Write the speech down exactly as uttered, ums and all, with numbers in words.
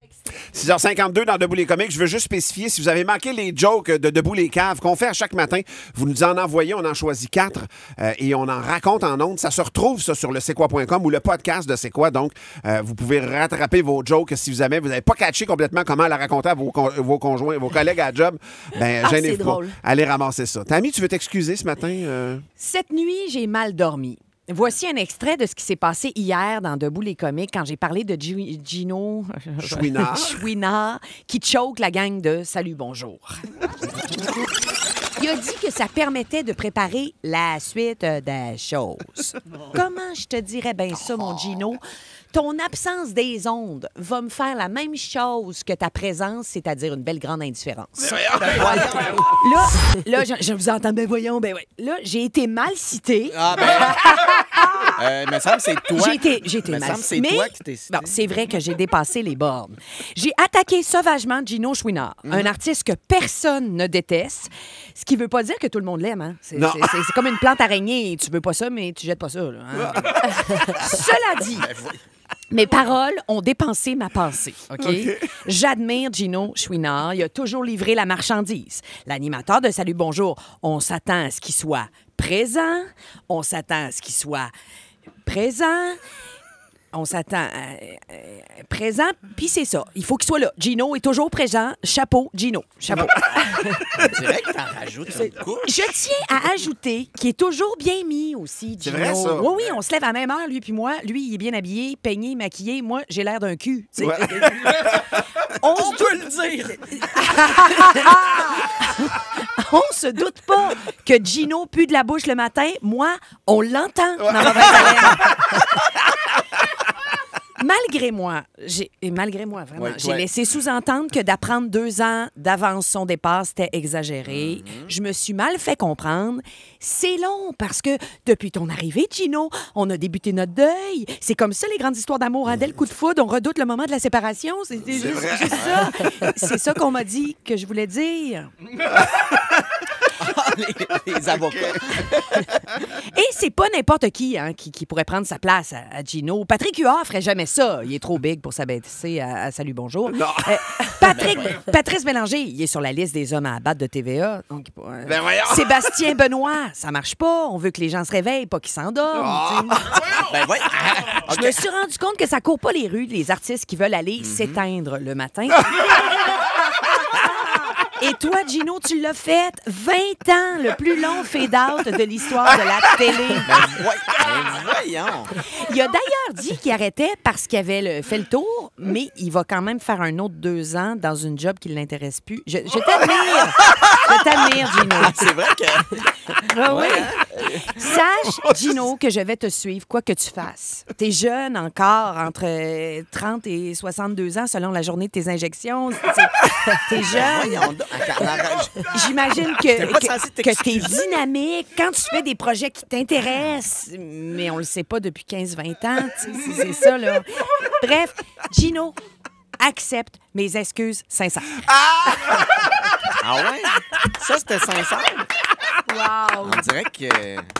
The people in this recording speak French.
six heures cinquante-deux dans Debout les comiques. Je veux juste spécifier, si vous avez manqué les jokes de Debout les caves qu'on fait à chaque matin, vous nous en envoyez, on en choisit quatre euh, et on en raconte en ondes. Ça se retrouve, ça, sur le c'est quoi point com ou le podcast de C'est quoi. Donc, euh, vous pouvez rattraper vos jokes si vous avez, vous n'avez pas catché complètement comment la raconter à vos, con, vos conjoints, vos collègues à la job. Ben, ah, gênez-vous c'est pas. drôle. Allez ramasser ça. Tammy, tu veux t'excuser ce matin? Euh... Cette nuit, j'ai mal dormi. Voici un extrait de ce qui s'est passé hier dans Debout les comiques quand j'ai parlé de G- Gino Chouinard. Chouinard qui choke la gang de Salut Bonjour. Il a dit que ça permettait de préparer la suite des choses. Comment je te dirais bien ça, mon Gino? Ton absence des ondes va me faire la même chose que ta présence, c'est-à-dire une belle grande indifférence. Voilà. Là, là je, je vous entends, ben voyons, ben ouais. Là, j'ai été mal citée. Ah, ben... euh, il me semble que c'est toi. J'ai été, j'ai été Il me mal semble que c'est Mais, toi qui t'es cité. bon, c'est vrai que j'ai dépassé les bornes. J'ai attaqué sauvagement Gino Chouinard, Mm-hmm. un artiste que personne ne déteste, ce qui veut pas dire que tout le monde l'aime. Hein? C'est, Non. c'est, c'est, c'est comme une plante araignée. Tu veux pas ça, mais tu jettes pas ça. Là, hein? Cela dit... Mes paroles ont dépensé ma pensée, OK? OK. J'admire Gino Chouinard. Il a toujours livré la marchandise. L'animateur de Salut Bonjour, on s'attend à ce qu'il soit présent, on s'attend à ce qu'il soit présent, on s'attend à, euh, présent, puis c'est ça. Il faut qu'il soit là. Gino est toujours présent. Chapeau, Gino. Chapeau. On dirait que t'en rajoutes une couche. Je tiens à ajouter qu'il est toujours bien mis aussi, Gino. C'est vrai, ça? Oui, oui, on se lève à la même heure, lui puis moi. Lui, il est bien habillé, peigné, maquillé. Moi, j'ai l'air d'un cul. tu sais. Ouais. On, On se peut le dire. on se doute pas que Gino pue de la bouche le matin. Moi, on l'entend dans ma haleine. Malgré moi, j'ai, et malgré moi, vraiment, Ouais, j'ai ouais. laissé sous-entendre que d'apprendre deux ans d'avance son départ, c'était exagéré. Mm-hmm. Je me suis mal fait comprendre. C'est long parce que depuis ton arrivée, Gino, on a débuté notre deuil. C'est comme ça, les grandes histoires d'amour. Hein? Dès le coup de foudre, on redoute le moment de la séparation. C'est, c'est juste, juste ça. C'est ça qu'on m'a dit que je voulais dire. les, les avocats. Et c'est pas n'importe qui, hein, qui qui pourrait prendre sa place à, à Gino. Patrick Huard ferait jamais ça. Il est trop big pour s'abaisser à, à Salut Bonjour. Non. Euh, Patrick, Patrice Bélanger, il est sur la liste des hommes à abattre de T V A. Donc, euh, Ben voyons. Sébastien Benoît, ça marche pas. On veut que les gens se réveillent, pas qu'ils s'endorment. tu sais. Ben ouais. Je me suis rendu compte que ça court pas les rues, les artistes qui veulent aller s'éteindre le matin. Et toi, Gino, tu l'as fait vingt ans, le plus long fade-out de l'histoire de la télé. Ben ouais. Ben voyons. Il a d'ailleurs dit qu'il arrêtait parce qu'il avait le- fait le tour, mais il va quand même faire un autre deux ans dans une job qui ne l'intéresse plus. Je, je t'admire. Je t'admire, Gino. C'est vrai que... Ah oui. Sache, Gino, que je vais te suivre, quoi que tu fasses. T'es jeune encore, entre euh, trente et soixante-deux ans, selon la journée de tes injections. T'es- T'es jeune. Voyons donc. Attends, arrête. J'imagine T'es que, pas que, censé que t'es t'excuser. dynamique quand tu fais des projets qui t'intéressent, mais on le sait pas depuis quinze vingt ans. tu sais, C'est c'est ça, là. Bref, Gino, accepte mes excuses sincères. Ah ouais? Ça, c'était sincère. Wow! On dirait que...